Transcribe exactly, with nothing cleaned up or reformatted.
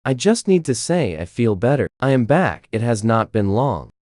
I just need to say I feel better. I am back. It has not been long.